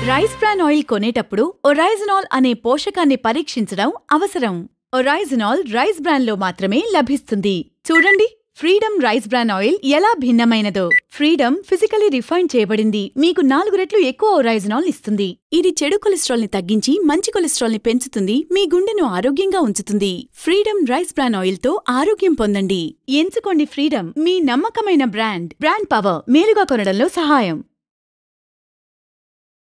Rice bran oil కొనేటప్పుడు ఒరైజనాల్ అనే పోషకాన్ని పరీక్షించడం అవసరం. ఒరైజనాల్ రైస్ బ్రాన్ లో మాత్రమే లభిస్తుంది. చూడండి, ఫ్రీడమ్ రైస్ బ్రాన్ ఆయిల్ ఎలా భిన్నమైనదో. ఫ్రీడమ్ ఫిజికలీ రిఫైన్ చేయబడింది, మీకు 4 రెట్లు ఎక్కువ ఒరైజనాల్ ఇస్తుంది. ఇది చెడు కొలెస్ట్రాల్ ని తగ్గించి మంచి కొలెస్ట్రాల్ ని పెంచుతుంది, మీ గుండెను ఆరోగ్యంగా ఉంచుతుంది. ఫ్రీడమ్ రైస్ బ్రాన్ ఆయిల్ తో ఆరోగ్యం పొందండి. ఎంచుకోండి ఫ్రీడమ్, మీ నమ్మకమైన బ్రాండ్ పవర్ మేలుగా కొనడంలో సహాయం.